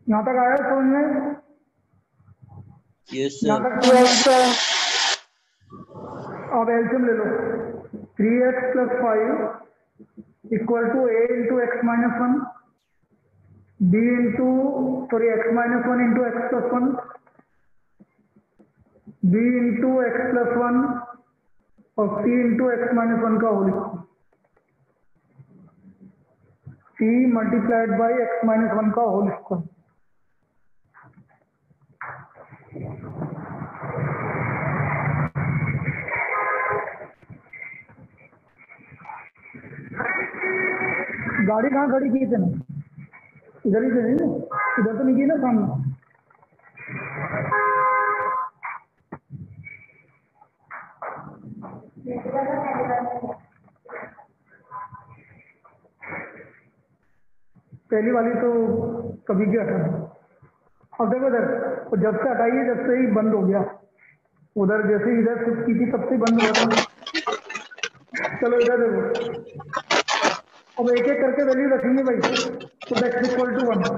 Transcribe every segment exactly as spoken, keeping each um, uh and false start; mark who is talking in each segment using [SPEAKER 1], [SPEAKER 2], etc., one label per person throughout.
[SPEAKER 1] यहाँ तक आया समझ में?
[SPEAKER 2] यस
[SPEAKER 1] यहाँ
[SPEAKER 2] सर।
[SPEAKER 1] तक यस सर। अब एलसीएम ले लो। Three x plus five equal to A into x minus one, B into sorry x minus one into x plus one, B into x plus one और C into x minus one का whole square, C multiplied by x minus one का whole square. गाड़ी कहाँ खड़ी की थे ना? इधर ही थे ना? इधर तो नहीं की ना सामने? पहली वाली तो कभी भी हटा। अब देखो इधर, तो जब से हटाइए जब से ही बंद हो गया। उधर जैसे ही इधर शिफ्ट की थी तब से ही बंद हुआ था। चलो इधर देखो, अब एक एक करके वैल्यू रखेंगे भाई। तो एक्स इक्वल टू वन,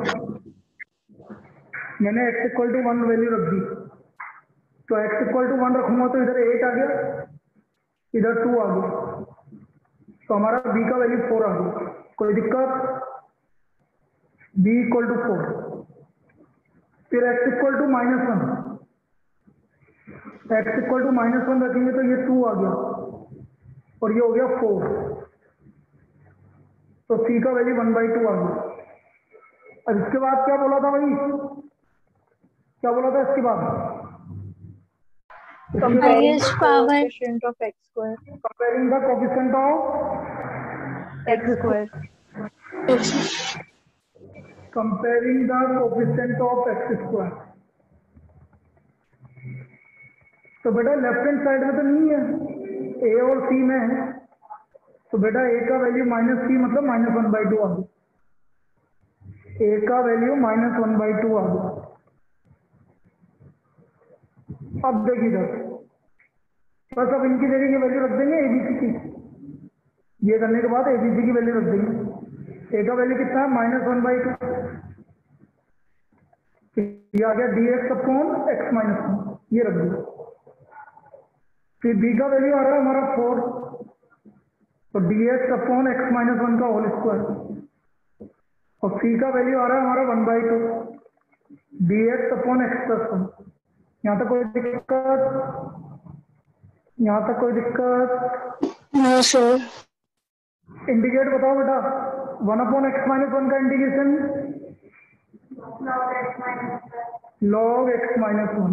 [SPEAKER 1] मैंने x equal to one value रख दी, तो एक्स इक्वल टू वन रखूंगा तो इधर एट आ गया, इधर टू आ गया, तो हमारा बी का वैल्यू फोर आ गया। कोई दिक्कत? B equal to four. फिर x equal to minus one, x equal to minus one रखेंगे तो ये टू आ गया और ये हो गया फोर, तो सी का वैल्यू वन बाई टू आ गया। अब इसके बाद क्या बोला था भाई? क्या बोला था इसके बाद?
[SPEAKER 3] Comparing the coefficient of x square.
[SPEAKER 1] Comparing the coefficient of
[SPEAKER 3] X square.
[SPEAKER 1] Comparing the coefficient of x square. तो बेटा लेफ्ट हैंड साइड में तो नहीं है, ए और सी में है, तो बेटा ए का वैल्यू माइनस सी मतलब माइनस वन बाई टू आ गया। ए का value minus one by two आ गया। अब देखिए इधर, बस अब इनकी जगह की वैल्यू रख देंगे एबीसी की। ये करने के बाद एबीसी की वैल्यू रख देंगे। ए का वैल्यू कितना है? Minus one by two. ये आ गया D x upon x minus one, ये रख दिया। फिर बी का वैल्यू आ रहा है हमारा फोर, तो D x upon x minus one का होल स्क्वायर, और सी का वैल्यू आ रहा है हमारा one by two, D x upon x plus one. यहाँ तक कोई दिक्कत? यहाँ तक कोई दिक्कत?
[SPEAKER 4] No sir.
[SPEAKER 1] इंटीग्रेट बताओ बेटा, one upon x minus one का integration log x minus one,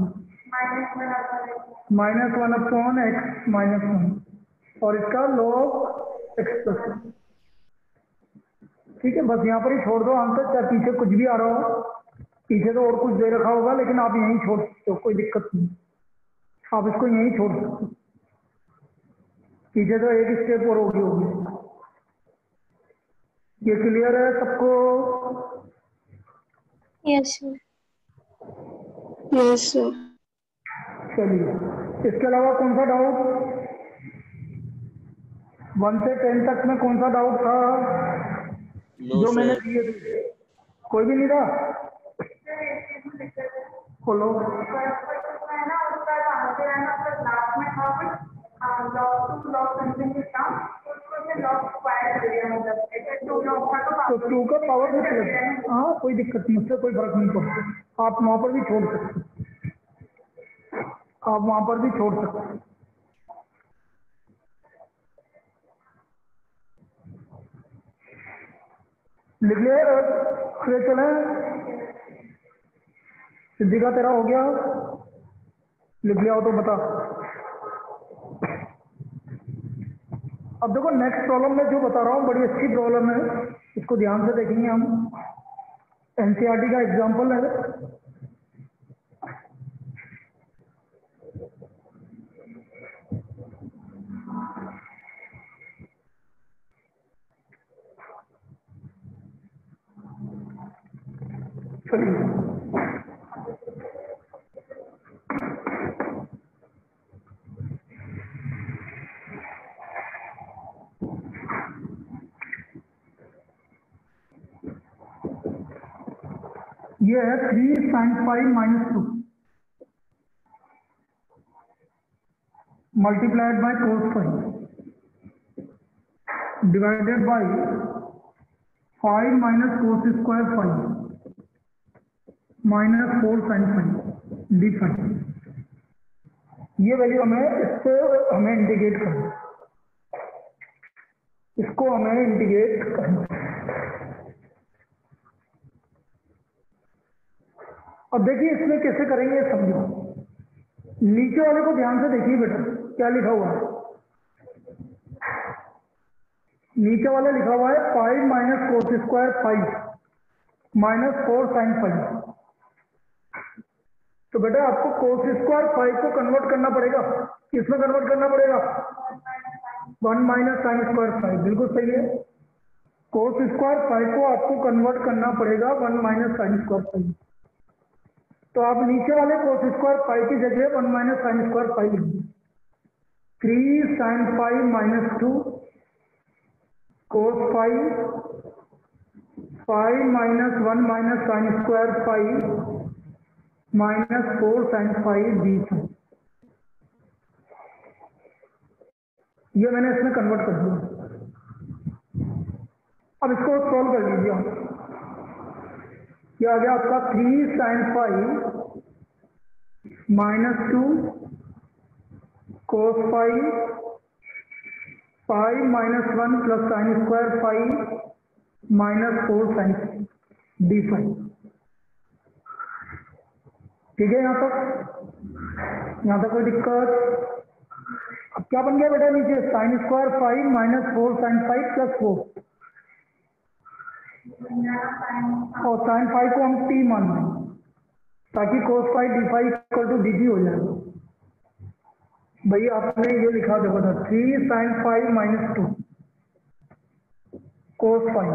[SPEAKER 1] minus one upon x minus one, और इसका लॉग एक्स प्लस वन। ठीक है, बस यहाँ पर ही छोड़ दो आंसर, चाहे पीछे कुछ भी आ रहा हो। पीछे तो और कुछ दे रखा होगा, लेकिन आप यहीं छोड़ सकते हो, कोई दिक्कत नहीं, आप इसको यहीं छोड़ सकते हो। पीछे तो एक स्टेप और होगी होगी। ये क्लियर है सबको?
[SPEAKER 4] Yes sir. Yes sir.
[SPEAKER 1] चलिए, इसके अलावा कौन सा डाउट? वन से टेन तक में कौन सा डाउट था
[SPEAKER 2] no,
[SPEAKER 1] जो मैंने
[SPEAKER 2] sir.
[SPEAKER 1] दिए थे? कोई भी नहीं था? खोलो। तो टू का पावर भी प्लस, हाँ कोई दिक्कत नहीं, उससे कोई फर्क नहीं पड़ता। आप वहां पर भी छोड़ सकते, आप वहां पर भी छोड़ सकते। लिख लिया? अरे चले, सिद्धि का तेरा हो गया? लिख लिया हो तो बता। अब देखो नेक्स्ट प्रॉब्लम में जो बता रहा हूँ बड़ी अच्छी प्रॉब्लम है, इसको ध्यान से देखेंगे हम। एनसीईआरटी का एग्जांपल है। चलिए, ये है three sine five minus two multiplied by cos five divided by five minus cos square five minus four sine five D five. ये वैल्यू हमें इसको हमें इंटीग्रेट करना, इसको हमें इंटीग्रेट करना। अब देखिए इसमें कैसे करेंगे समझो। नीचे वाले को ध्यान से देखिए बेटा, क्या लिखा हुआ है। नीचे वाला लिखा हुआ है five minus cos square five minus four sine five. तो बेटा आपको कोस स्क्वायर फाइव को कन्वर्ट करना पड़ेगा, किसमें कन्वर्ट करना पड़ेगा? One minus sine square five. बिल्कुल सही है, कोस स्क्वायर फाइव को आपको कन्वर्ट करना पड़ेगा one minus sine square five. तो आप नीचे वाले कोस स्क्वायर फाइव की जगह one minus sine square five लिखिए। Three sine five minus two cos five five minus one minus sine square five minus four sine five D five. ये मैंने इसमें कन्वर्ट कर दिया। अब इसको सॉल्व कर लीजिए आप। ये आ गया आपका three sine five minus two cos five five minus one plus sine square five minus four sine D five. ठीक है, यहाँ तक यहाँ तक कोई दिक्कत? अब क्या बन गया बेटा नीचे? Sine square five minus four sine five plus four, और साइन फाइव को हम टी मान लें ताकि cos five D five equal to D T हो जाए। भैया आपने ये लिखा देखो था three sine five minus two cos five,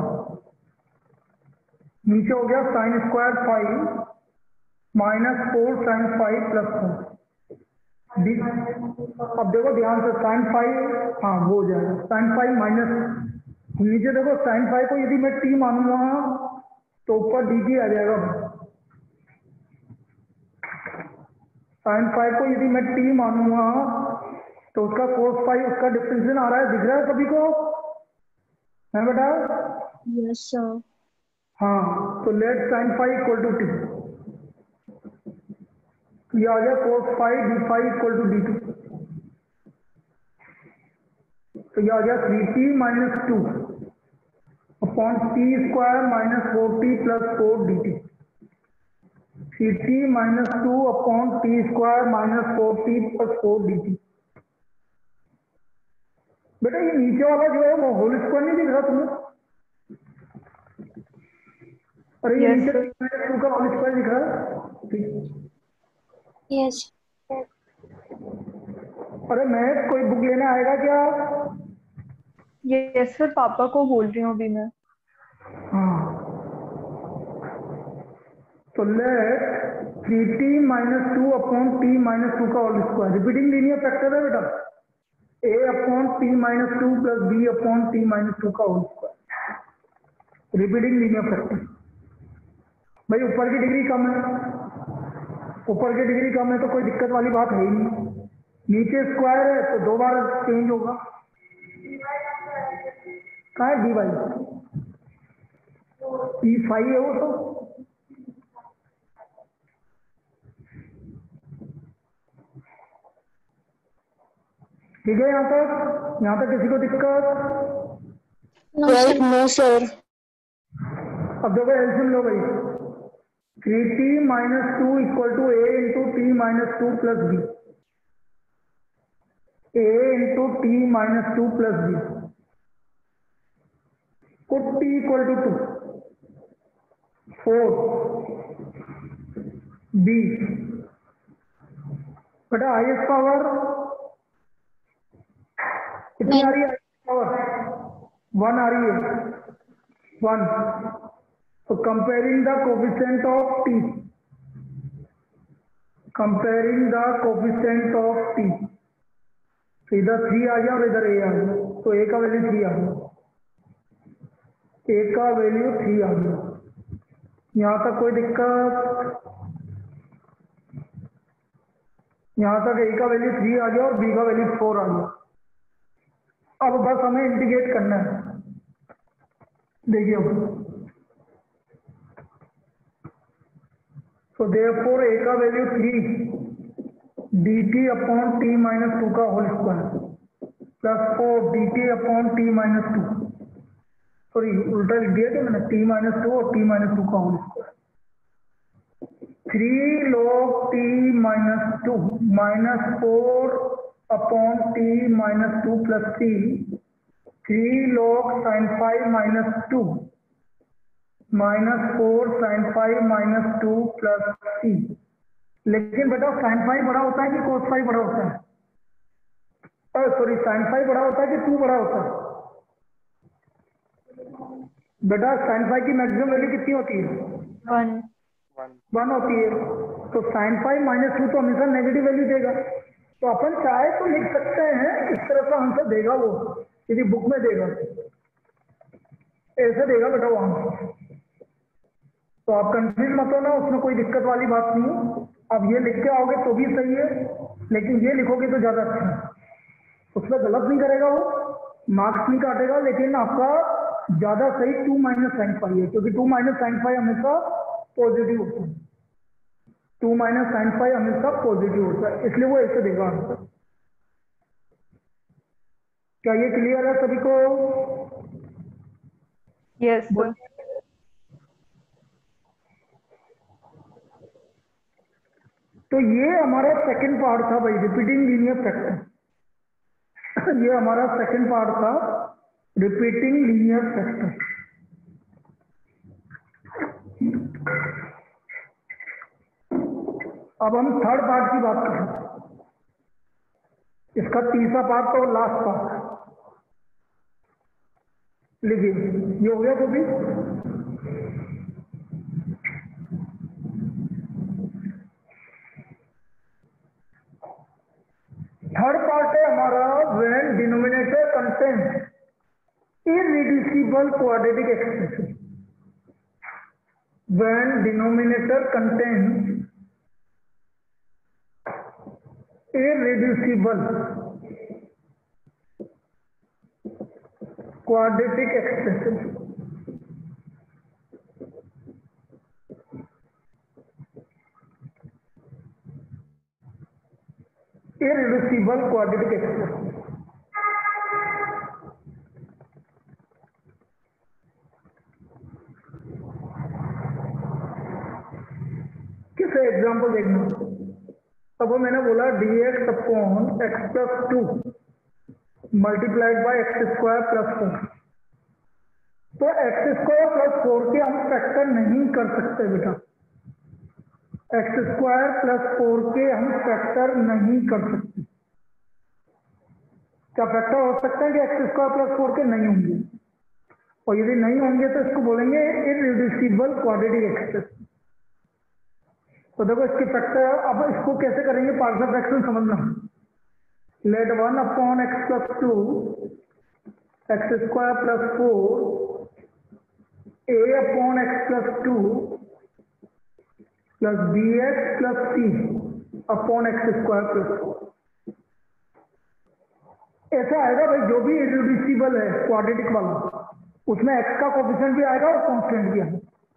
[SPEAKER 1] नीचे हो गया sine square five minus four sine five plus four D. अब देखो ध्यान से साइन फाइव, हाँ वो हो जाएगा साइन फाइव माइनस, नीचे देखो साइन फाइव को यदि मैं टी मानूंगा तो ऊपर डी टी आ जाएगा। साइन फाइव को यदि मैं टी मानूंगा तो उसका कोस फाइव, उसका डिफरेंशियल आ रहा है, दिख रहा है सभी को? है बेटा?
[SPEAKER 3] Yes sir.
[SPEAKER 1] हाँ, तो let sine five equal to T. ये आ गया cos five D five equal to D two. तो ये आ गया three T minus two upon T square minus four T plus four D T. Three T minus two upon T square minus four T plus four D T. बेटा ये नीचे वाला जो है वो होल स्क्वायर नहीं दिख रहा तुम्हें? अरे ये नीचे माइनस टू का होल स्क्वायर दिख रहा है?
[SPEAKER 3] यस।
[SPEAKER 1] अरे मैं कोई बुक लेने आएगा क्या?
[SPEAKER 3] यस सर, पापा को बोल रही हूँ अभी मैं।
[SPEAKER 1] हाँ, तो let three T minus two upon T minus two का whole square, repeating linear factor है बेटा, A upon T minus two plus B upon T minus two का whole square, repeating linear factor. भाई ऊपर की डिग्री कम है, ऊपर की डिग्री कम है तो कोई दिक्कत वाली बात है ही नहीं। नीचे स्क्वायर है तो दो बार चेंज होगा। कहाँ है डी वाई? ई फाइव है वो तो। ठीक है, यहाँ तक यहाँ तक किसी को दिक्कत?
[SPEAKER 3] No sir.
[SPEAKER 1] अब देखो एलसीएम लो भाई, three T minus two equal to A into T minus two plus B, A into T minus two plus B को T equal to two, four B. बेटा आई एस पावर कितनी आ रही है? Power one आ रही है, one. तो comparing the coefficient of T, comparing the coefficient of T, तो इधर थ्री आ गया और इधर ए आ गया, तो ए का वैल्यू थ्री आ गया, ए का वैल्यू थ्री आ गया। यहाँ तक कोई दिक्कत? यहाँ तक ए का वैल्यू थ्री आ गया और बी का वैल्यू फोर आ गया। अब बस हमें इंटीग्रेट करना है। देखिए अब तो देयरफॉर ए का value three D T upon T minus two का whole square plus four D T upon T minus two, sorry उल्टा लिख दिया कि मैंने, टी माइनस टू और टी माइनस टू का whole square, three log T minus two minus four upon T minus two plus three, three log sine five minus two minus four sine five minus two plus three. लेकिन बेटा sine five बड़ा होता है कि कोस five बड़ा होता है? Sorry sine five बड़ा होता है कि टू बड़ा होता है? बेटा साइन फाइव की मैक्सिमम वैल्यू कितनी होती है?
[SPEAKER 3] वन
[SPEAKER 1] वन होती है। तो साइन फाइव माइनस टू तो हमेशा नेगेटिव वैल्यू देगा। तो अपन चाहे तो लिख सकते हैं इस तरह का आंसर देगा वो, यदि बुक में देगा ऐसे देगा बेटा वो आंसर। तो आप कंफ्यूज मत होना, उसमें कोई दिक्कत वाली बात नहीं है। अब ये लिख के आओगे तो भी सही है, लेकिन ये लिखोगे तो ज्यादा अच्छा है। उसमें गलत नहीं करेगा वो, मार्क्स नहीं काटेगा, लेकिन आपका ज्यादा सही टू माइनस साइन फाइव है, क्योंकि टू माइनस साइन फाइव हमेशा पॉजिटिव होता है। टू माइनस साइन फाइव हमेशा पॉजिटिव होता है, इसलिए वो ऐसे देगा आंसर। क्या ये क्लियर है सभी को?
[SPEAKER 3] Yes sir.
[SPEAKER 1] तो ये हमारा सेकंड पार्ट था भाई, रिपीटिंग लीनियर फैक्टर। ये हमारा सेकंड पार्ट था, रिपीटिंग लीनियर फैक्टर। अब हम थर्ड पार्ट की बात करें। इसका तीसरा पार्ट तो लास्ट पार्ट लिखिए, ये हो गया तो भी। थर्ड पार्ट है हमारा when denominator contains irreducible quadratic expression. When denominator contains irreducible quadratic expression। irreducible quadratic expression किसे एग्जाम्पल देखना। अब मैंने बोला D x upon x plus two multiplied by x square plus four. तो एक्स स्क्वायर प्लस फोर के हम factor नहीं कर सकते बेटा। एक्स स्क्वायर प्लस फोर के हम फैक्टर नहीं कर सकते। क्या फैक्टर हो सकते हैं कि एक्स स्क्वायर प्लस फोर के? नहीं होंगे। और यदि नहीं होंगे तो इसको बोलेंगे इररिड्यूसिबल क्वाड्रेटिक एक्सप्रेशन। तो देखो इसके फैक्टर, अब इसको कैसे करेंगे पार्शियल फ्रैक्शन समझना। Let one upon x plus two x square plus four A upon x plus two plus B x plus C upon x square plus four. ऐसा आएगा भाई, जो भी इररिड्यूसिबल है क्वाड्रेटिक वाला, उसमें एक्स का कोएफिशिएंट भी आएगा और कांस्टेंट भी आएगा।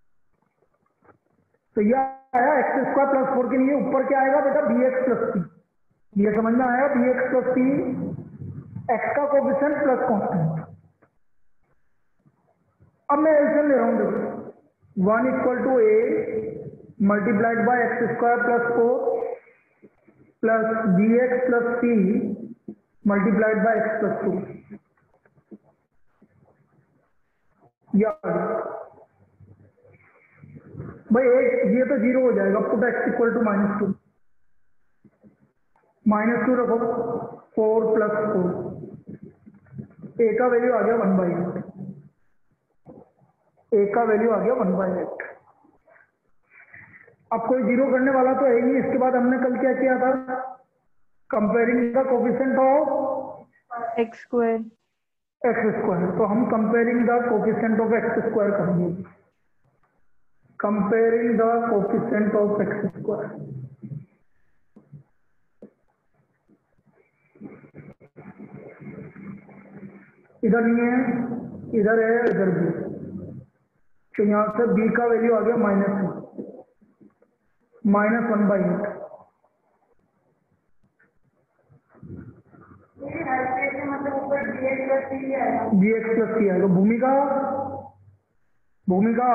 [SPEAKER 1] तो यह आया एक्स स्क्वायर प्लस फोर के लिए, ऊपर क्या आएगा बेटा? बी एक्स प्लस सी। ये समझ में आया? B x plus C, x का कोएफिशिएंट प्लस कांस्टेंट। अब मैं एलसीएम ले रहा हूं, देखो one equal to A multiplied by x square plus four plus B x plus C multiplied by x plus two. या भाई एक ये तो जीरो हो जाएगा, put x equal to minus two, minus two रखो, फोर प्लस फोर, ए का value आ गया वन बाई एट। ए का वैल्यू आ गया वन बाई एट। अब कोई जीरो करने वाला तो है नहीं। इसके बाद हमने कल क्या किया था? Comparing the coefficient of
[SPEAKER 3] x square
[SPEAKER 1] x square. तो हम comparing the coefficient of x square करेंगे। Comparing the coefficient of x square. इधर नहीं है, इधर है, इधर भी। तो यहाँ से b का वैल्यू आ गया minus one minus one by eight. G x plus C आएगा। भूमिका भूमिका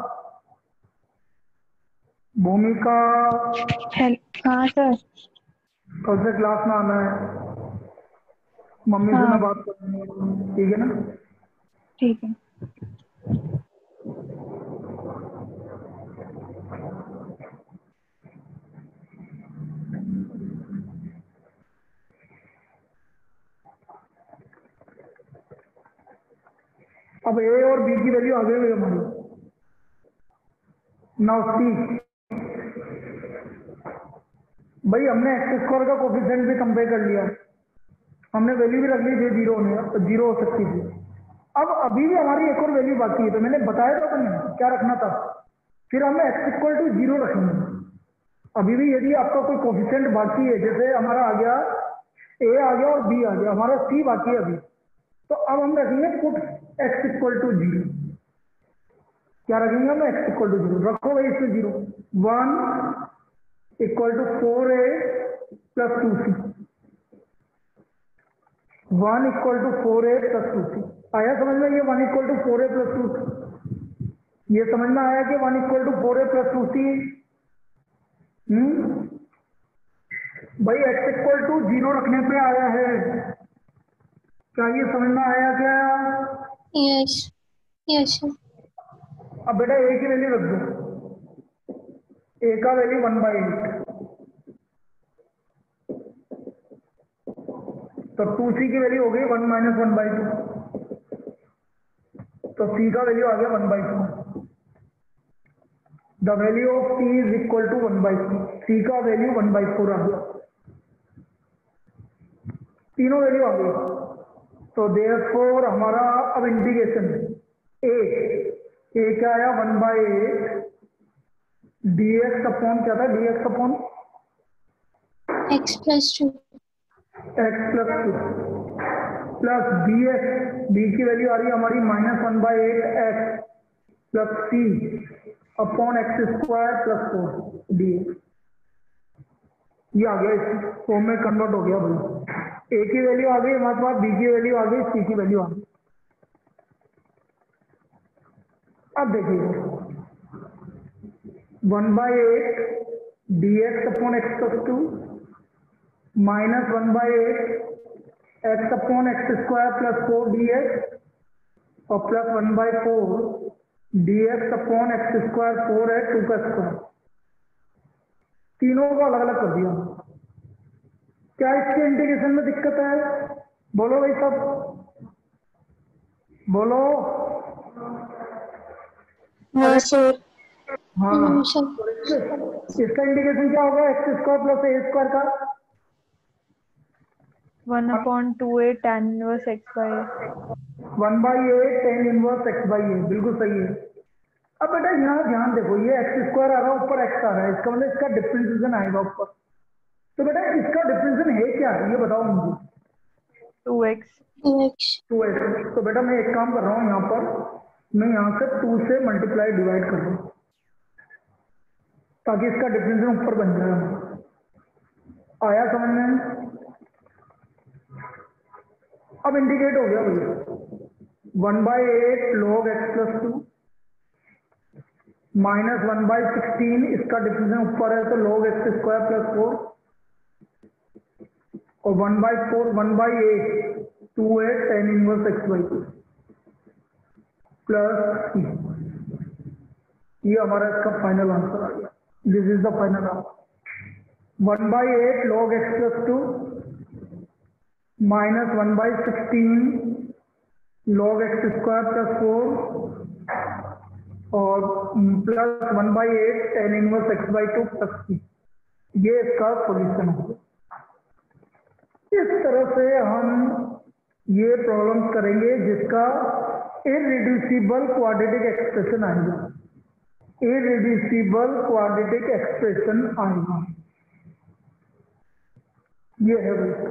[SPEAKER 1] भूमिका
[SPEAKER 3] हाँ सर।
[SPEAKER 1] कल से क्लास में आना है, मम्मी से
[SPEAKER 3] हाँ
[SPEAKER 1] मैं बात करनी है, ठीक है ना?
[SPEAKER 3] ठीक है।
[SPEAKER 1] अब ए और बी की वैल्यू आ गई हमारी। नाउ सी, भाई हमने एक्स स्क्वायर का कोफिशिएंट भी कंपेयर कर लिया, हमने वैल्यू भी रख ली जो जीरो होने तो जीरो हो सकती थी। अब अभी भी हमारी एक और वैल्यू बाकी है, तो मैंने बताया था नहीं क्या रखना था। फिर हमें एक्स इक्वल टू जीरो रखेंगे। अभी भी यदि आपका कोई कोफिशिएंट बाकी है, जैसे हमारा आ गया ए आ गया और बी आ गया, हमारा सी बाकी है अभी, तो अब हम रखेंगे put x equal to zero. क्या रखेंगे हम? X equal to zero. रखो भाई इसमें zero. One equal to four A plus two C. One equal to four A plus two C. आया समझ में? ये one equal to four A plus two C, ये समझ में आया कि one equal to four A plus two C. हम्म भाई एक्स इक्वल टू जीरो रखने पे आया है, क्या ये समझ में आया क्या?
[SPEAKER 3] Yes yes sir.
[SPEAKER 1] अब बेटा ए की वैल्यू रख दो। ए का वैल्यू वन बाई एट, तो टू सी की वैल्यू हो गई one minus one by two, तो सी का वैल्यू आ गया one by two. The value of t is equal to one by two. C का वैल्यू वन बाई फोर आ गया, तीनों वैल्यू आ गई। तो देयरफॉर हमारा अब इंटीग्रेशन ए ए क्या आया? One by eight d x upon क्या था? D x upon
[SPEAKER 3] x plus two
[SPEAKER 1] x plus two plus B x. B की वैल्यू आ रही है हमारी minus one by eight x plus C upon x square plus four d x. ये आ गया, इस फॉर्म में कन्वर्ट हो गया भाई। ए की वैल्यू आ गई हमारे पास, बी की वैल्यू आ गई, सी की वैल्यू आ गई। अब देखिए one by eight d x upon x plus two minus one by eight x upon x square plus four d x और plus one by four d x upon x square four है two का square. तीनों को अलग अलग कर दिया। क्या इसके इंटीग्रेशन में दिक्कत है? बोलो भाई सब बोलो।
[SPEAKER 3] हाँ सर।
[SPEAKER 1] हाँ,
[SPEAKER 3] हम्म, सर।
[SPEAKER 1] तो इसके- इसका इंटीग्रेशन क्या होगा? X square plus A square का
[SPEAKER 3] one upon two A tan inverse x by
[SPEAKER 1] one by A tan inverse x by A. बिल्कुल सही है। अब बेटा यहाँ ध्यान देखो, ये एक्स स्क्वायर आ रहा है, ऊपर एक्स आ रहा है, इसका मतलब इसका डिफरेंशिएशन आएगा ऊपर। तो बेटा इसका डिफरेंशिएशन है क्या? ये बताओ मुझे।
[SPEAKER 3] Two x
[SPEAKER 2] two x
[SPEAKER 1] two x. तो बेटा मैं एक काम कर रहा हूँ, यहाँ पर मैं यहाँ से टू से मल्टीप्लाई डिवाइड कर रहा हूँ ताकि इसका डिफरेंशिएशन ऊपर बन जाए। आया समझ में? अब इंडिकेट हो गया भैया। One by eight log x plus two minus one by sixteen, इसका डिफरेंशिएशन ऊपर है तो log x square plus four, और one by four one by eight two A tan inverse x by two plus सी। ये हमारा इसका final answer आ गया। This is the final answer. One by eight log x plus two minus one by sixteen log x square plus four और plus one by eight tan inverse x by two plus सी। ये इसका solution है। इस तरह से हम ये problem करेंगे जिसका इररिड्यूसिबल क्वाड्रेटिक एक्सप्रेशन आएगा। इररिड्यूसिबल क्वाड्रेटिक एक्सप्रेशन आएगा। ये है वो।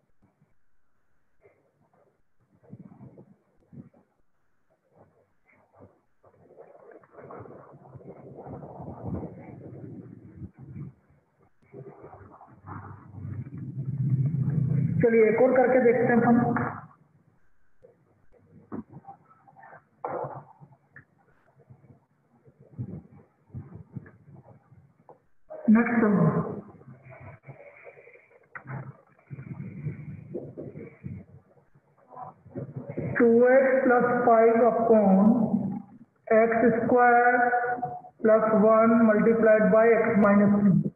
[SPEAKER 1] चलिए एक और करके देखते हैं हम। Next two x plus five upon x square plus one multiplied by x minus three.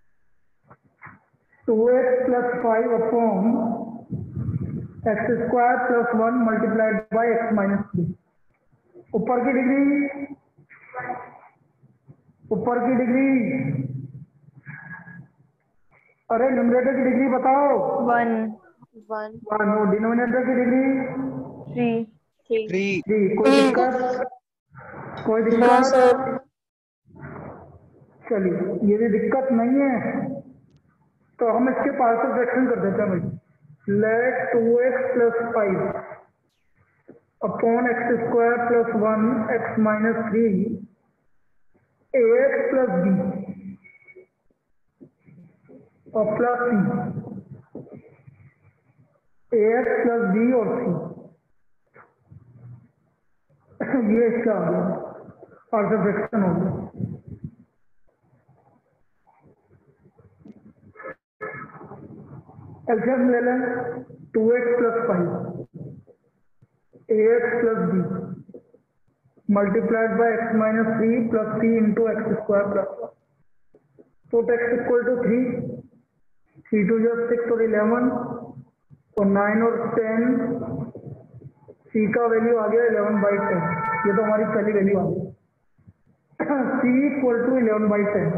[SPEAKER 1] Two x plus five upon x square plus one multiplied by x minus three. ऊपर की डिग्री, ऊपर की डिग्री, अरे numerator की degree बताओ।
[SPEAKER 3] One
[SPEAKER 2] one
[SPEAKER 1] one. और denominator की degree
[SPEAKER 3] three
[SPEAKER 2] three
[SPEAKER 1] three. कोई दिक्कत? कोई दिक्कत? चलिए ये भी दिक्कत नहीं है तो हम इसके पार्शियल फ्रैक्शन कर देते हैं भाई। Let two x plus five upon x square plus one x minus three A x plus B और plus C. A x plus B और सी, ये इसका आ गया पार्शियल फ्रैक्शन हो गया। एलसीएम ले लें। Two x plus five A x plus B multiplied by x minus three plus C into x square plus one. Put x equal to three, three two जो six और eleven और nine और ten. C का value आ गया eleven by ten. ये तो हमारी पहली वैल्यू आ गई। C equal to eleven by ten.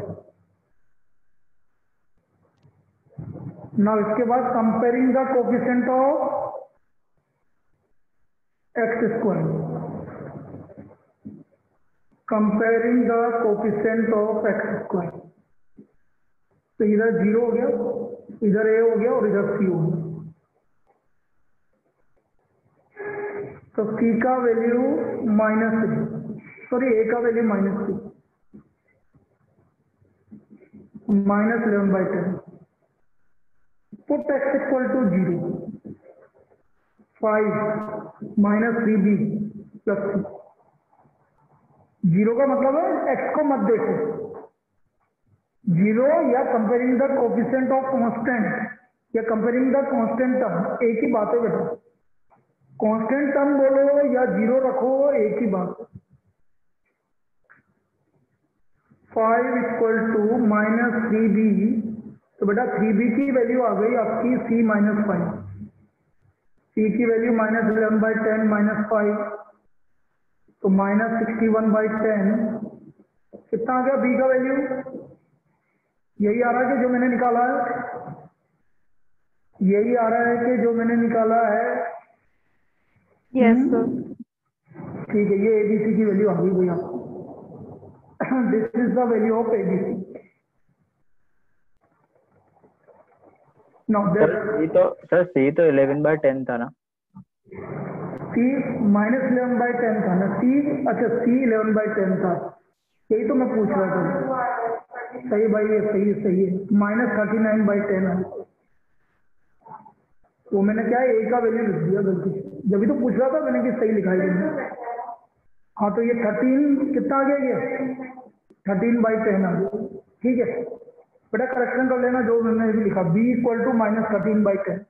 [SPEAKER 1] Now इसके बाद comparing the coefficient of x square, comparing the coefficient of x square. तो इधर जीरो हो गया, इधर ए हो गया और इधर सी हो गया। तो सी का value minus three, sorry A का value minus three, minus eleven by ten. Put x equal to zero, five minus three B plus C. Zero का मतलब है एक्स को मत देखो, जीरो या comparing the coefficient of constant या comparing the constant term एक ही बात है बेटा। कांस्टेंट टर्म बोलो या जीरो रखो एक ही बात है। Five equal to minus three B, तो बेटा थ्री बी की वैल्यू आ गई आपकी सी माइनस फाइव। सी की value minus eleven by ten minus five, तो minus sixty one by ten. कितना आ गया बी का वैल्यू? यही आ रहा है कि जो मैंने निकाला है, यही आ रहा है कि जो मैंने निकाला है।
[SPEAKER 3] Yes sir.
[SPEAKER 1] ठीक है, ये एबीसी की वैल्यू आ गई भैया। This is the value of ABC. Now
[SPEAKER 4] sir C तो सर सी तो इलेवन बाई टेन था ना?
[SPEAKER 1] C minus eleven by ten था ना? सी अच्छा सी इलेवन बाई टेन था, यही तो मैं पूछ रहा था। सही भाई, ये सही सही है। Minus thirty nine by ten है, वो मैंने क्या है ए का वैल्यू लिख दिया गलती से, जब भी तो पूछ रहा था मैंने कि सही लिखा है। हाँ तो ये थर्टीन कितना आ गया? ये थर्टीन बाई टेन आ गया। ठीक है बेटा, करेक्शन कर लेना जो मैंने भी लिखा, B equal to minus thirteen by ten.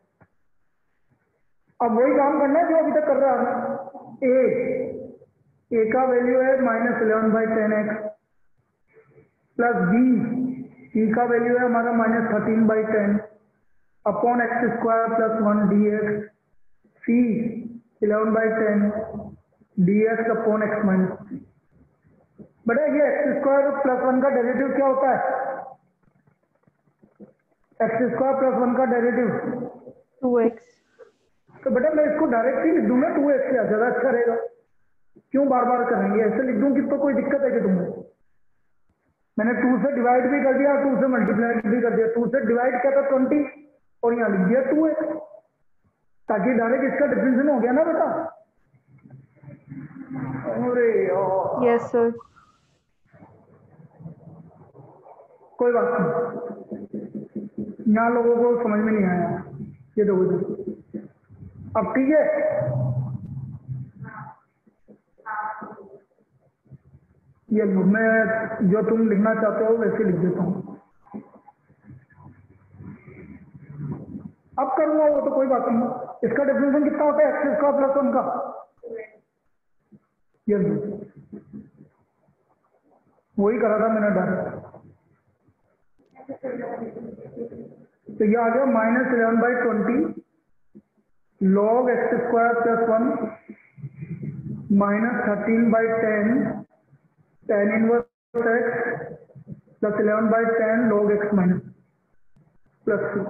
[SPEAKER 1] अब वही काम करना है जो अभी तक कर रहा है। ए ए का वैल्यू है minus eleven by ten x plus B, C का वैल्यू है हमारा minus thirteen by ten upon x square plus one d x, C eleven by ten d x upon x minus. बेटा ये एक्स स्क्वायर प्लस वन का derivative क्या होता है? X square plus one का डेरिवेटिव
[SPEAKER 3] टू एक्स।
[SPEAKER 1] तो बेटा मैं इसको डायरेक्ट ही लिख दूंगा टू एक्स, क्या ज्यादा अच्छा रहेगा? क्यों बार बार करेंगे? ऐसे लिख दूं कि तो कोई दिक्कत है कि तुम्हें? मैंने टू से डिवाइड भी कर दिया, टू से मल्टीप्लाई भी कर दिया। टू से डिवाइड क्या था ट्वेंटी, और यहाँ लिख दिया टू एक्स, ताकि डायरेक्ट इसका डिफरेंशियल हो गया ना बेटा। अरे यार
[SPEAKER 3] Yes, sir.
[SPEAKER 1] कोई बात नहीं, यहाँ लोगों को समझ में नहीं आया। ये देखो इधर। अब ठीक है, ये लो, मैं जो तुम लिखना चाहते हो वैसे लिख देता हूँ। अब करूँगा वो तो कोई बात नहीं। इसका डिफरेंशियल कितना होता है, एक्स स्क्वायर प्लस वन का? ये लो, वही करा था मैंने डायरेक्ट। तो ये आ गया minus eleven by twenty log x square plus one minus thirteen by ten tan inverse x plus eleven by ten log x minus plus two.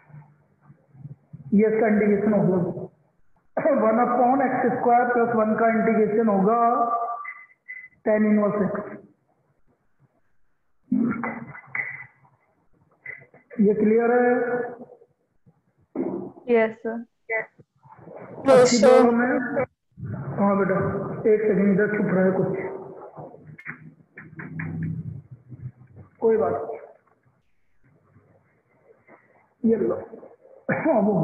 [SPEAKER 1] ये इसका इंटीग्रेशन होगा one upon x square plus one का integration होगा tan inverse x. ये clear है?
[SPEAKER 3] Yes, sir.
[SPEAKER 1] अच्छी problem है। हाँ बेटा एक सेकंड इधर चुप रहे कुछ, कोई बात नहीं। ये लो, हाँ वो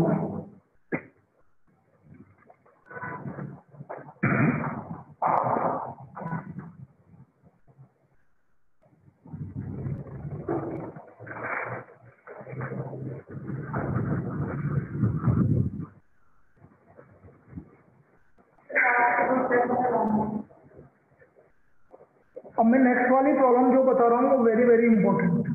[SPEAKER 1] अब मैं नेक्स्ट वाली प्रॉब्लम जो बता रहा हूँ वो वेरी वेरी इंपॉर्टेंट।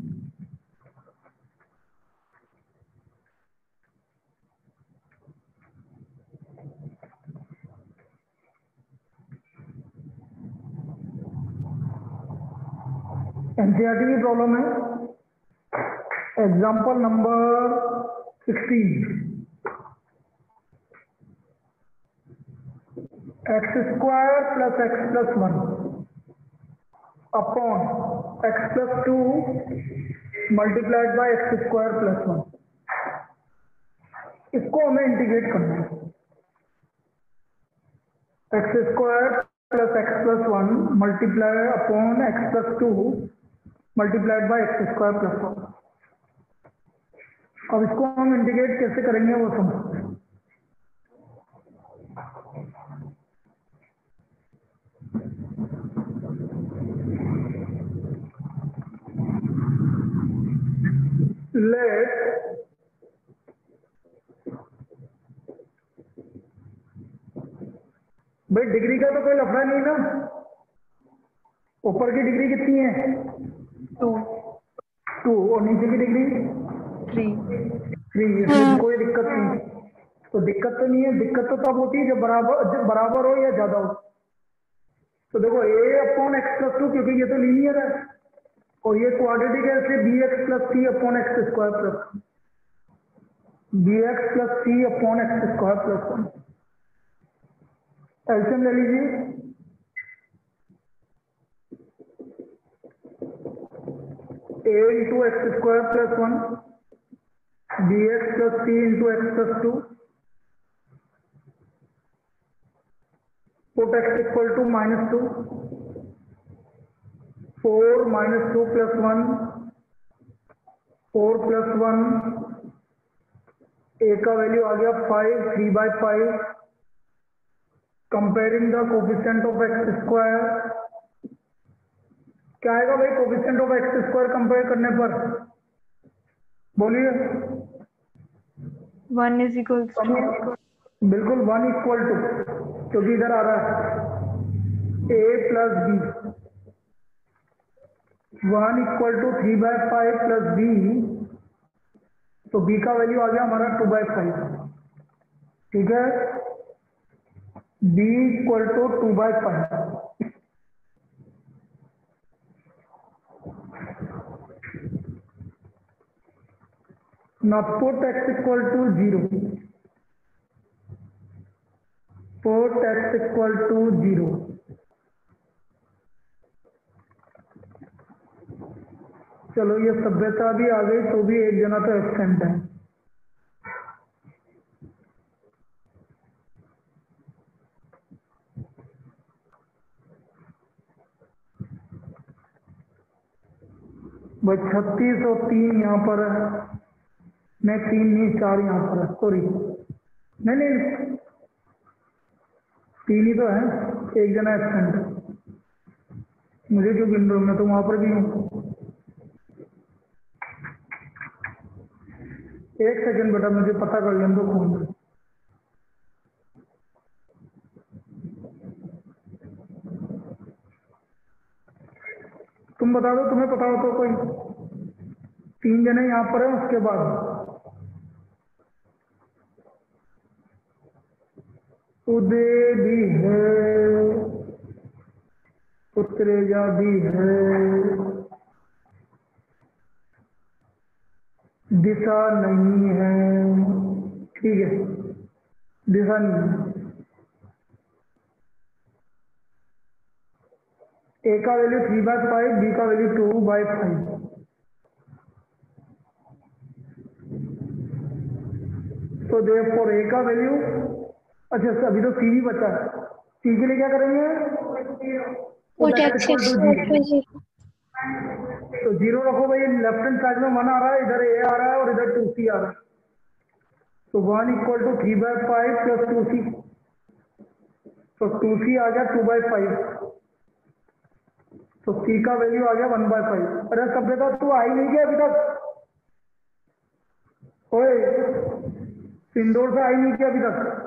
[SPEAKER 1] एनसीईआरटी की प्रॉब्लम है, example number sixteen. X square plus x plus one upon x plus two multiplied by x square plus one. इसको हमें इंटीग्रेट करना है। X square plus x plus one multiply upon x plus two multiplied by x square plus one. अब इसको हम integrate कैसे करेंगे वो समझते हैं। लेट भाई डिग्री का तो कोई लफड़ा नहीं ना, ऊपर की डिग्री कितनी है?
[SPEAKER 3] Two.
[SPEAKER 1] टू, और नीचे की डिग्री
[SPEAKER 3] Three.
[SPEAKER 1] थ्री। इसमें कोई दिक्कत नहीं। तो दिक्कत तो नहीं है, दिक्कत तो तब होती है जब बराबर जब बराबर हो या ज्यादा हो। तो देखो A upon x plus two, क्योंकि ये तो लीनियर है और ये क्वाड्रेटिक है, इसलिए B x plus C upon x square plus B x plus C upon x square plus one. LCM ले लीजिए। A into x square plus one B x plus C into x plus two put x equal to minus two four minus two plus one four plus one. A का value आ गया five, three by five. Comparing the coefficient of x square, क्या आएगा भाई coefficient of x square compare करने पर? बोलिए।
[SPEAKER 3] One is equals to.
[SPEAKER 1] बिल्कुल वन इक्वल टू, क्योंकि इधर आ रहा है A plus B. One equal to three by five plus B, तो बी का वैल्यू आ गया हमारा टू बाई फाइव। ठीक है, B equal to two by five. Now put x equal to zero. Put x equal to zero. चलो ये सभ्यता भी आ गई तो भी एक जना तो एब्सेंट है। भाई छत्तीस और तीन यहाँ पर है, नहीं तीन नहीं चार यहाँ पर है, सॉरी नहीं नहीं तीन ही तो है, एक जना एब्सेंट है। मुझे क्यों गिन रहे हो, मैं तो वहां पर भी हूँ। एक सेकंड बेटा मुझे पता कर लें दो कौन है। तुम बता दो, तुम्हें पता हो तो कोई। तीन जने यहाँ पर है, उसके बाद उदय भी है, उत्तरेजा भी है, दिशा नहीं है, ठीक है दिशा नहीं है। ए का value three by five, B का वैल्यू टू बाय फाइव। तो देयरफॉर ए का वैल्यू, अच्छा अभी तो सी ही बचा है, सी के लिए क्या करेंगे, तो जीरो रखो भाई, लेफ्ट हैंड साइड में वन आ रहा है, इधर ए आ रहा है और इधर टू सी आ रहा है, तो one equal to three by five plus two c, तो टू सी आ गया टू बाय फाइव, तो सी का वैल्यू आ गया वन बाय फाइव। अरे सभ्यता तू आई नहीं क्या अभी तक, ओए इंदौर से आई नहीं क्या अभी तक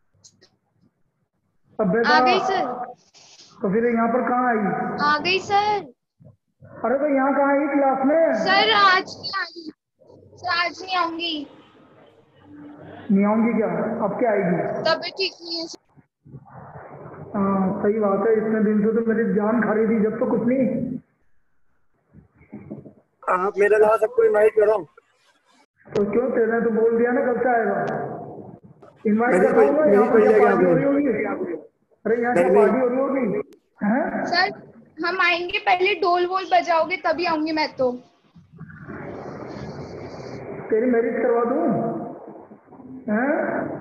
[SPEAKER 1] सभ्यता?
[SPEAKER 5] आ गई सर।
[SPEAKER 1] तो फिर यहाँ पर कहाँ आई?
[SPEAKER 5] आ गई सर।
[SPEAKER 1] अरे तो यहाँ कहाँ आई क्लास में?
[SPEAKER 5] सर आज नहीं आई, सर आज नहीं आऊंगी।
[SPEAKER 1] नहीं आऊंगी क्या, अब क्या आएगी?
[SPEAKER 5] तबीयत ठीक नहीं है।
[SPEAKER 1] हाँ सही बात है, इतने दिन से तो मेरी जान खा रही थी, जब तो कुछ नहीं।
[SPEAKER 6] आप मेरे अलावा सबको इनवाइट करो।
[SPEAKER 1] तो क्यों, तेरे तो बोल दिया ना कब से आएगा, इनवाइट
[SPEAKER 6] मेरी
[SPEAKER 1] कर
[SPEAKER 6] कोई
[SPEAKER 1] दूंगा।
[SPEAKER 6] मेरी
[SPEAKER 1] यहाँ
[SPEAKER 6] कोई
[SPEAKER 1] पर
[SPEAKER 6] जगह
[SPEAKER 1] पार्टी हो रही
[SPEAKER 6] पे
[SPEAKER 1] होगी, अरे यहाँ
[SPEAKER 6] नहीं
[SPEAKER 1] क्या
[SPEAKER 6] नहीं
[SPEAKER 1] पार्टी हो रही होगी हैं?
[SPEAKER 5] सर हम आएंगे, पहले ढोल वोल बजाओगे तभी आऊंगी मैं तो।
[SPEAKER 1] तेरी मैरिज करवा दूं हैं?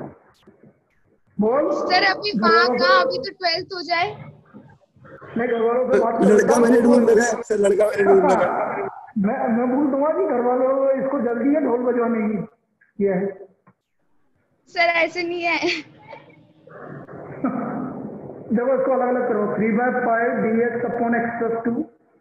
[SPEAKER 1] बोल
[SPEAKER 5] सर अभी
[SPEAKER 1] घर
[SPEAKER 5] वहाँ
[SPEAKER 1] वालों
[SPEAKER 5] कहाँ,
[SPEAKER 1] से,
[SPEAKER 5] अभी तो ट्वेल्थ हो जाए।
[SPEAKER 1] मैं घर वालों से बात कर
[SPEAKER 6] लड़का मैंने ढूंढ
[SPEAKER 1] लेता
[SPEAKER 6] रखा है सर, लड़का मैंने ढूंढ रखा है।
[SPEAKER 1] मैं मैं बोल दूंगा कि घर वालों इसको जल्दी है ढोल बजवाने की, ये है।
[SPEAKER 5] सर ऐसे नहीं है।
[SPEAKER 1] देखो इसको अलग अलग करो, three by five d x upon x plus two.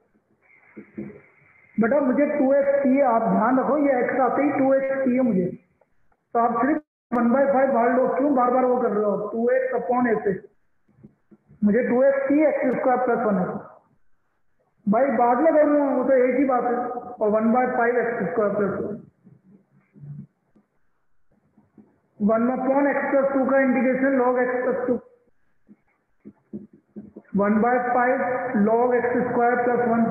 [SPEAKER 1] बेटा मुझे टू एक्स चाहिए, आप ध्यान रखो ये एक्स आते ही टू एक्स चाहिए मुझे, तो आप सिर्फ वन बाय फाइव भाग लो, क्यों बार बार वो कर रहे हो? टू एक्स अपॉन ऐसे, मुझे टू एक्स चाहिए, x square plus one x. भाई बाद में करूँगा, वो तो एक ही बात है, और one by five x square plus one upon x plus two का integration log x plus two, one by five log x square plus one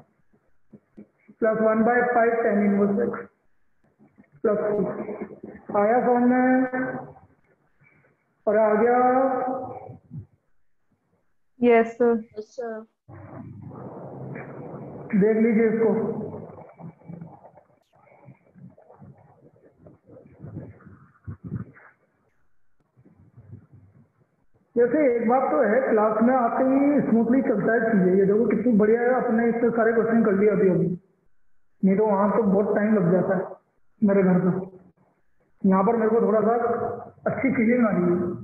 [SPEAKER 1] plus one by five tan inverse x plus two. आया समझ में? और आ गया?
[SPEAKER 3] Yes sir.
[SPEAKER 1] देख लीजिए इसको, जैसे एक बात तो है, क्लास में आते ही स्मूथली चलता है चीजें, ये देखो कितनी बढ़िया है, अपने इतने सारे क्वेश्चन कर लिया अभी अभी, नहीं तो वहां तो बहुत टाइम लग जाता है मेरे घर पे। यहाँ पर मेरे को थोड़ा सा अच्छी फीलिंग आ रही है।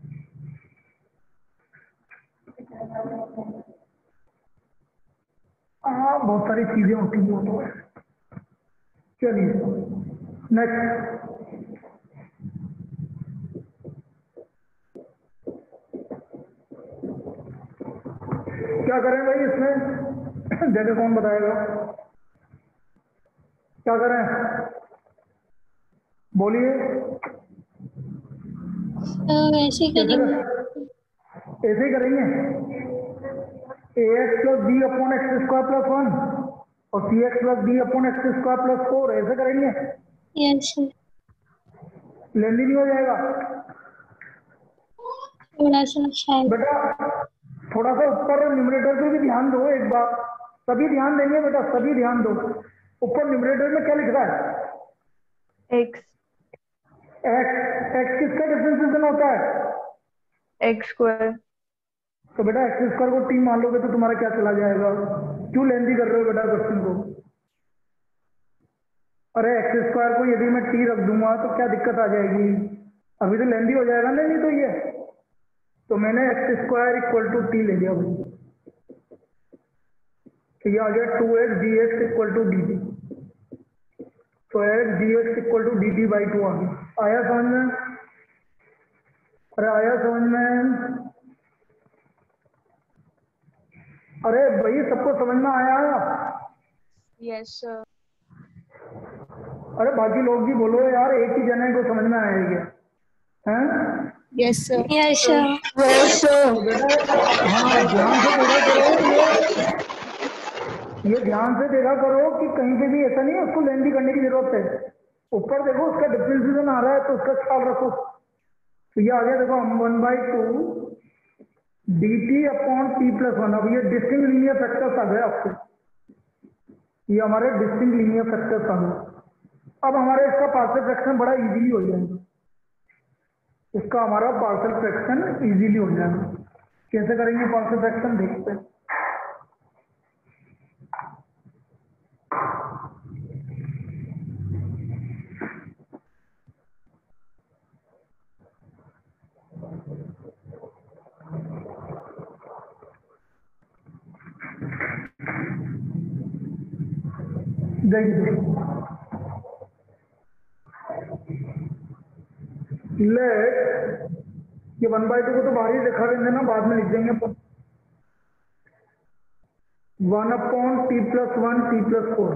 [SPEAKER 1] हाँ बहुत सारी चीजें होती हैं तो। चलिए नेक्स्ट, क्या करें भाई इसमें? जगह कौन बताएगा, क्या करें बोलिए?
[SPEAKER 7] ऐसे ही करेंगे,
[SPEAKER 1] ऐसे ही करेंगे, a x plus B upon x square plus one और c x plus B upon x square plus four, ऐसे करेंगे।
[SPEAKER 7] यस
[SPEAKER 1] लेंदी नहीं हो जाएगा
[SPEAKER 7] थोड़ा सा शायद।
[SPEAKER 1] बेटा, थोड़ा सा ऊपर न्यूमरेटर पे भी ध्यान दो एक बार, सभी ध्यान देंगे बेटा, सभी ध्यान दो। ऊपर न्यूमरेटर में क्या लिख रहा है?
[SPEAKER 3] x
[SPEAKER 1] एक्स एक्स किसका डिफरेंशिएशन होता है?
[SPEAKER 3] x square.
[SPEAKER 1] तो बेटा एक्स स्क्वायर को टी मान लोगे तो तुम्हारा क्या चला जाएगा? क्यों लेंदी कर रहे हो बेटा क्वेश्चन को? अरे एक्स स्क्वायर को यदि मैं टी रख दूंगा तो क्या दिक्कत आ जाएगी? अभी तो लेंदी हो जाएगा ना, नहीं तो ये तो मैंने x square equal to t ले लिया भाई, तो ये आ गया two x d x equal to D t. तो x d x equal to D t by two आ गया। आया समझ में? अरे आया समझ में? अरे भाई सबको समझ में आया?
[SPEAKER 5] Yes sir.
[SPEAKER 1] अरे बाकी लोग भी बोलो यार, एक ही जने को समझ में आया क्या? हैं?
[SPEAKER 5] Yes sir.
[SPEAKER 7] Yes sir.
[SPEAKER 1] तो बेटा हाँ ध्यान से देखा करो, ये ये ध्यान से देखा करो कि कहीं पे भी ऐसा नहीं है उसको लेंदी करने की जरूरत है। ऊपर देखो उसका डिफरेंशिएशन आ रहा है तो उसका ख्याल रखो। तो ये आ गया देखो one by two D T upon t plus one. अब ये डिस्टिंक्ट लीनियर फैक्टर्स आ गए आपके, ये हमारे डिस्टिंक्ट लीनियर फैक्टर्स आ गए। अब हमारे इसका पार्शियल फ्रैक्शन बड़ा इजीली हो जाएगा, इसका हमारा पार्शियल फ्रैक्शन इजीली हो जाएगा। कैसे करेंगे पार्शियल फ्रैक्शन देखते हैं। देखिए लेट ये वन बाई टू को तो बाहर ही दिखा देंगे ना, बाद में लिख देंगे one upon t plus one t plus four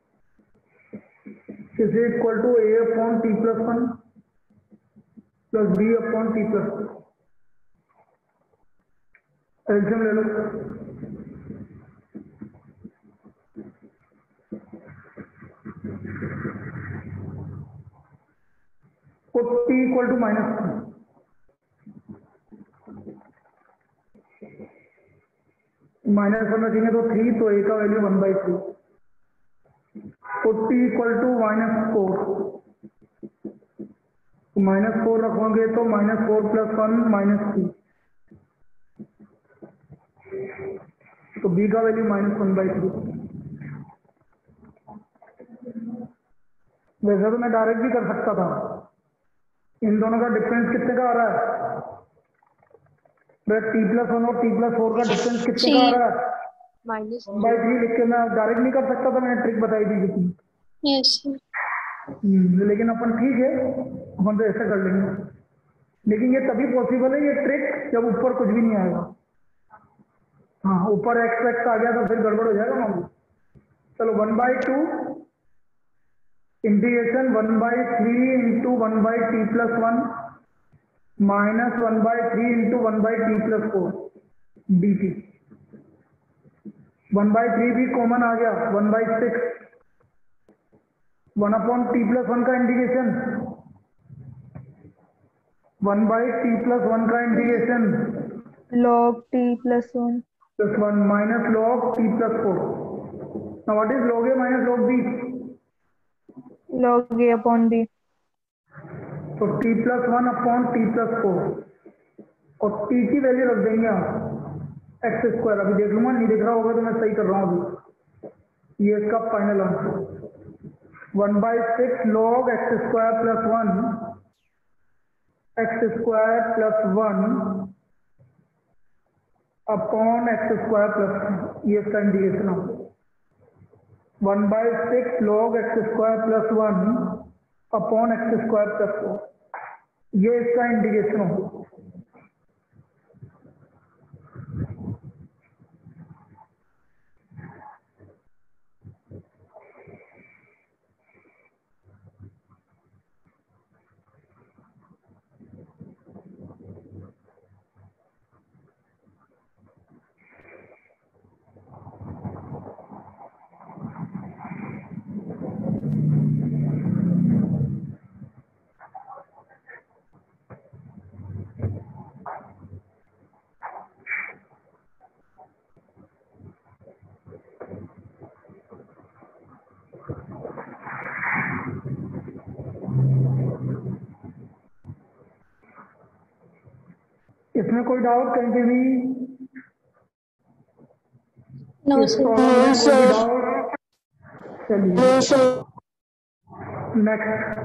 [SPEAKER 1] is equal to a upon t plus one plus B upon t plus two. एल्सियम ले लो। को T equal to minus one, minus one रखेंगे तो थ्री, तो ए का value one by three. तो t equal to minus four, तो माइनस फोर रखोगे तो minus four plus one minus three, तो बी का value minus one by three. वैसे तो मैं डायरेक्ट भी कर सकता था, इन दोनों का डिफरेंस कितने का आ रहा है? टी प्लस वन और टी प्लस फोर का डिफरेंस कितने का आ रहा है?
[SPEAKER 5] माइनस
[SPEAKER 1] वन बाई थ्री लिख के मैं डायरेक्ट नहीं कर सकता था, मैंने ट्रिक बताई थी कितनी।
[SPEAKER 7] Yes sir.
[SPEAKER 1] लेकिन अपन ठीक है, अपन तो ऐसा कर लेंगे, लेकिन ये तभी पॉसिबल है ये ट्रिक जब ऊपर कुछ भी नहीं आएगा। हाँ ऊपर एक्स एक्स आ गया तो फिर गड़बड़ हो जाएगा मामू। चलो one by two integration one by three into one by t plus one minus one by three into one by t plus four D t. One by three भी कॉमन आ गया, one by six one upon t plus one का integration, one by t plus one का integration
[SPEAKER 3] log t plus one
[SPEAKER 1] plus one minus log t plus four. Now what is log a minus log b?
[SPEAKER 3] log a upon b।
[SPEAKER 1] तो t plus one upon t plus four और t की value रख देंगे आप x square. अभी देख लूंगा, नहीं देख रहा होगा तो मैं सही कर रहा हूँ अभी। ये इसका final answer one by six log x square plus one x square plus one upon x square plus, ये इसका इंटीग्रेशन होगा one by six log x square plus one upon x square plus four, ये इसका integration होगा। इसमें कोई doubt कहीं पे भी?
[SPEAKER 7] नो
[SPEAKER 1] इस
[SPEAKER 7] सर।
[SPEAKER 1] प्रॉब्लम में कोई डाउट? चलिए नेक्स्ट।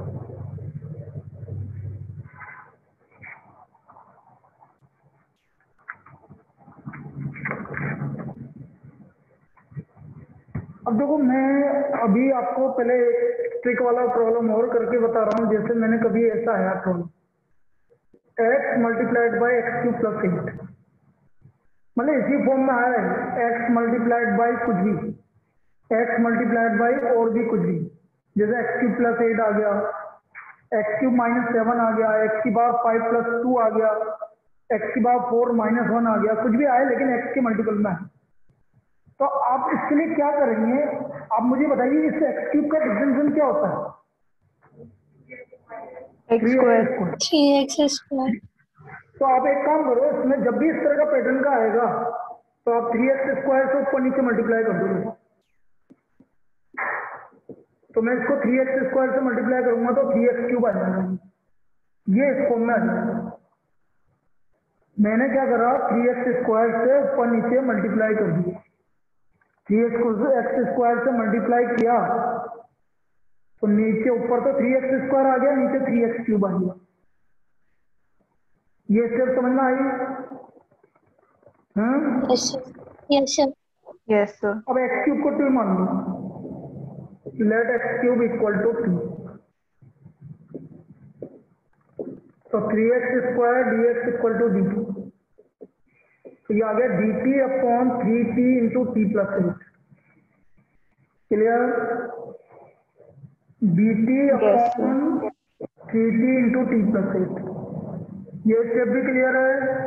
[SPEAKER 1] अब देखो मैं अभी आपको पहले एक ट्रिक वाला प्रॉब्लम और करके बता रहा हूँ, जैसे मैंने कभी ऐसा आया तो x multiplied by x cube plus eight, मतलब इसी फॉर्म में आया है एक्स मल्टीप्लाइड बाई कुछ भी, एक्स मल्टीप्लाइड बाई और भी कुछ भी, जैसे एक्स क्यूब प्लस एट आ गया, एक्स क्यूब माइनस सेवन आ गया, एक्स की पावर फाइव प्लस टू आ गया, एक्स की पावर फोर माइनस वन आ गया, कुछ भी आए लेकिन एक्स के मल्टीपल में है। तो आप इसके लिए क्या करेंगे, आप मुझे बताइए इस एक्स क्यूब का डिफरेंशियल क्या होता है?
[SPEAKER 3] X square.
[SPEAKER 7] Three x square.
[SPEAKER 1] तो आप एक काम करो, इसमें जब भी इस तरह का पैटर्न का आएगा तो आप थ्री एक्स स्क्वायर से ऊपर नीचे मल्टीप्लाई कर दोगे। तो मैं इसको थ्री एक्स स्क्वायर से मल्टीप्लाई करूंगा तो थ्री एक्स क्यूब आ जाएगा, ये इस फॉर्म में आ जाएगा। मैंने क्या करा, थ्री एक्स स्क्वायर से ऊपर नीचे मल्टीप्लाई कर दिया, थ्री एक्स स्क्वायर से मल्टीप्लाई किया तो नीचे ऊपर तो थ्री एक्स स्क्वायर आ गया, नीचे थ्री एक्स क्यूब आ गया। ये स्टेप समझ में आई? Hmm
[SPEAKER 7] yes sir. Yes sir.
[SPEAKER 3] Yes sir.
[SPEAKER 1] अब एक्स क्यूब को टू मान लो, let x cube equal to two, तो three x square d x equal to D two, तो ये आ गया d T upon three t into t plus eight. Clear? D T upon three t into t plus eight, ये step भी clear है?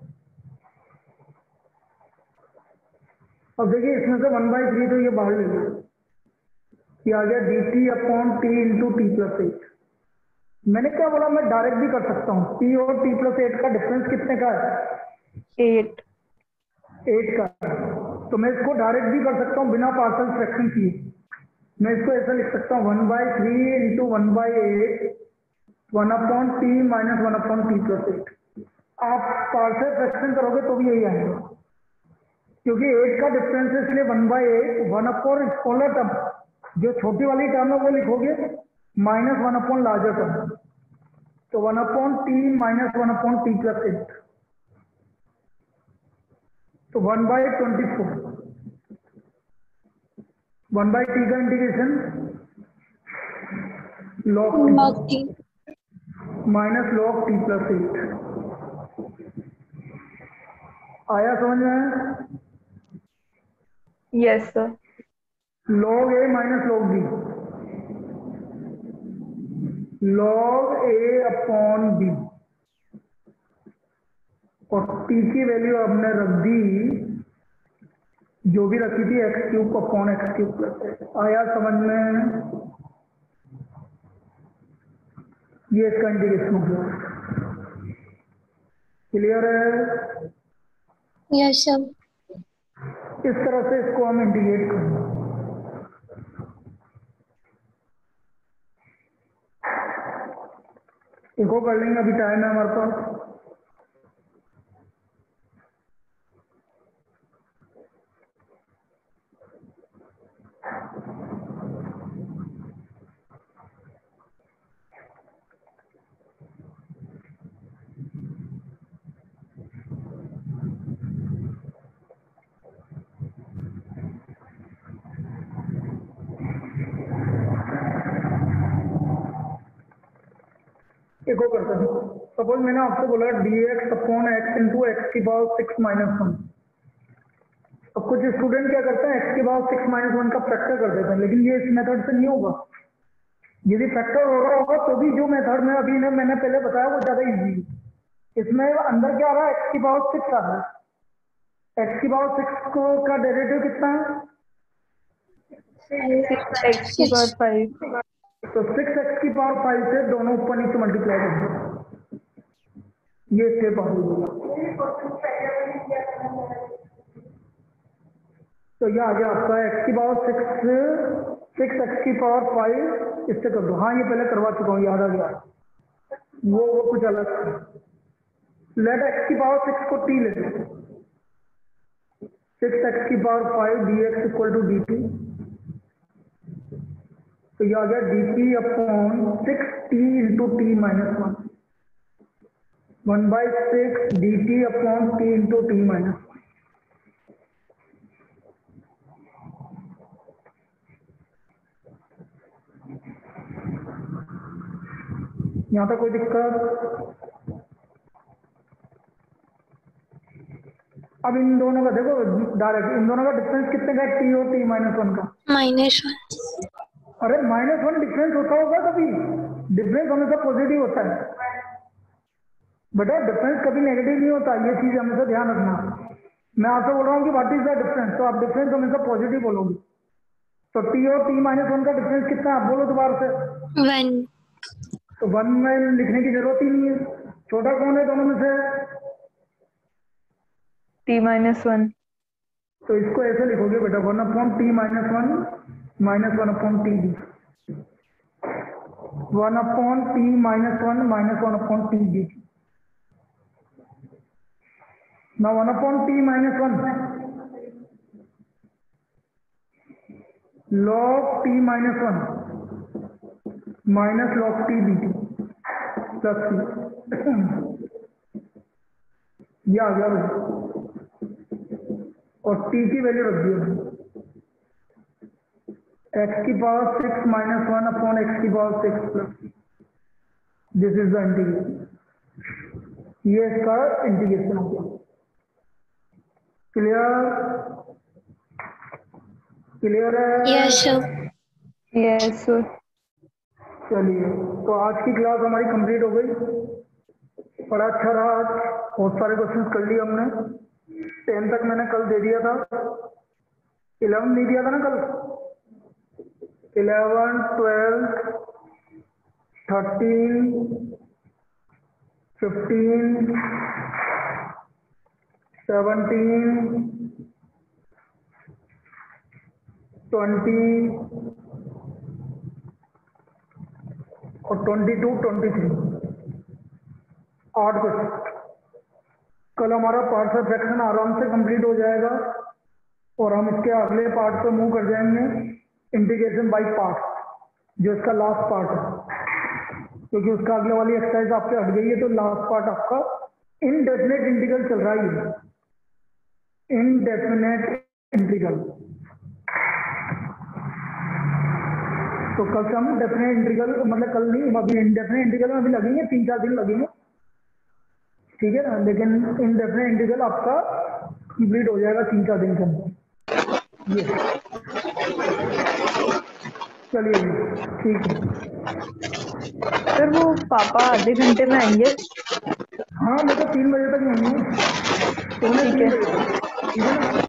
[SPEAKER 1] अब देखिए इसमें से वन बाई थ्री तो ये बाहर ले लिया, ये आ गया d T upon t into t plus eight. मैंने क्या बोला, मैं डायरेक्ट भी कर सकता हूँ, टी और टी प्लस एट का डिफरेंस कितने का है?
[SPEAKER 3] एट।
[SPEAKER 1] एट का। तो मैं इसको डायरेक्ट भी कर सकता हूँ बिना पार्शियल फ्रैक्शन किए। मैं इसको ऐसा लिख सकता हूँ one by three into one by eight one upon T minus one upon t plus eight. आप पार्शियल फ्रैक्शन करोगे तो भी यही आएगा, क्योंकि एट का डिफरेंस है इसलिए one by eight, one upon smaller term जो छोटी वाली टर्म है वो लिखोगे minus one upon larger term, तो one upon T minus one upon t plus eight, तो one by twenty four. One by t का integration log
[SPEAKER 7] log T
[SPEAKER 1] minus log t plus eight. आया समझ में?
[SPEAKER 3] Yes sir.
[SPEAKER 1] Log a minus log b, log a upon b, और t की value हमने रख दी जो भी रखी थी x cube upon x cube plus eight. आया समझ में? ये इसका इंटीग्रेशन हो गया। क्लियर है?
[SPEAKER 7] Yes sir.
[SPEAKER 1] इस तरह से इसको हम इंटीग्रेट करेंगे। इसको कर लेंगे, अभी टाइम है हमारे पास। देखो करते हैं, सपोज मैंने आपसे बोला D x upon x into x की पावर सिक्स माइनस वन। अब कुछ स्टूडेंट क्या करते हैं, एक्स की पावर सिक्स माइनस वन का फैक्टर कर देते हैं, लेकिन ये इस मेथड से नहीं होगा। यदि फैक्टर हो रहा होगा तो भी जो मेथड में अभी ने मैंने पहले बताया वो ज्यादा इजी है। इसमें अंदर क्या आ रहा है, एक्स की पावर सिक्स आ रहा है, एक्स की पावर सिक्स को का डेरिवेटिव कितना है?
[SPEAKER 3] एक्स की पावर फाइव।
[SPEAKER 1] तो सिक्स एक्स की पावर फाइव से दोनों ऊपर नीचे मल्टीप्लाई कर दो, ये स्टेप आ गया। तो ये आ गया आपका एक्स की पावर सिक्स सिक्स एक्स की पावर फाइव, इससे कर दो। हाँ ये पहले करवा चुका हूँ, याद आ गया, वो वो कुछ अलग था। लेट एक्स की पावर सिक्स को टी ले लो, सिक्स एक्स की power five d x equal to D t. तो ये आ गया d T upon six t into T minus one, one by six d T upon t into T minus one. यहाँ तक कोई दिक्कत? अब इन दोनों का देखो डायरेक्ट, इन दोनों का डिफरेंस कितने का? टी और टी माइनस वन का
[SPEAKER 7] माइनस वन।
[SPEAKER 1] अरे माइनस वन डिफरेंस होता होगा कभी? डिफरेंस हमेशा पॉजिटिव होता है बेटा, डिफरेंस कभी नेगेटिव नहीं होता, ये चीज हमेशा ध्यान रखना। मैं आपसे बोल रहा हूँ कि व्हाट इज द डिफरेंस, तो आप डिफरेंस हमेशा पॉजिटिव बोलोगे। तो टी और टी माइनस वन का डिफरेंस कितना है? आप बोलो दोबारा से।
[SPEAKER 7] वन।
[SPEAKER 1] तो वन में लिखने की जरूरत ही नहीं है। छोटा कौन है दोनों में से?
[SPEAKER 3] T minus one.
[SPEAKER 1] तो इसको ऐसे लिखोगे बेटा, one upon T minus one minus one upon t d, one upon T minus one minus one upon t d. ना one upon T minus one log T minus one minus log t d t plus सी, ये आ गया भाई। और t की value रख दिया, x की power six minus one upon x की power six plus, this is the integration. ये इसका इंटीग्रेशन हो गया। क्लियर? क्लियर है?
[SPEAKER 7] Yes sir.
[SPEAKER 3] Yes sir.
[SPEAKER 1] चलिए, तो आज की क्लास हमारी कंप्लीट हो गई। बड़ा अच्छा रहा आज, बहुत सारे क्वेश्चंस कर लिए हमने। टेन तक मैंने कल दे दिया था, इलेवन नहीं दिया था ना कल? Eleven, twelve, thirteen, fifteen, seventeen, twenty और ट्वेंटी टू, ट्वेंटी थ्री, आठ क्वेश्चन। कल हमारा पार्ट ऑफ फ्रैक्शन आराम से कंप्लीट हो जाएगा और हम इसके अगले पार्ट पे मूव कर जाएंगे, इंटीग्रेशन बाय पार्ट, जो इसका लास्ट पार्ट है, क्योंकि उसका अगले वाली एक्सरसाइज आपके हट गई है। तो लास्ट पार्ट आपका इनडेफिनेट इंटीग्रल चल रहा है, इनडेफिनेट इंटीग्रल। तो कल से हम डेफिनेट इंटीग्रल, मतलब कल नहीं, अभी इंडेफिनेट इंटीग्रल में अभी लगेंगे, तीन चार दिन लगेंगे, ठीक है ना? लेकिन इनडेफिनेट इंटीग्रल आपका कंप्लीट हो जाएगा तीन चार दिन के अंदर। ये चलिए ठीक है
[SPEAKER 3] सर वो पापा आधे घंटे में आएंगे?
[SPEAKER 1] हाँ, मैं तो तीन बजे तक नहीं हूँ,
[SPEAKER 3] ठीक है।
[SPEAKER 1] ठीक है ना?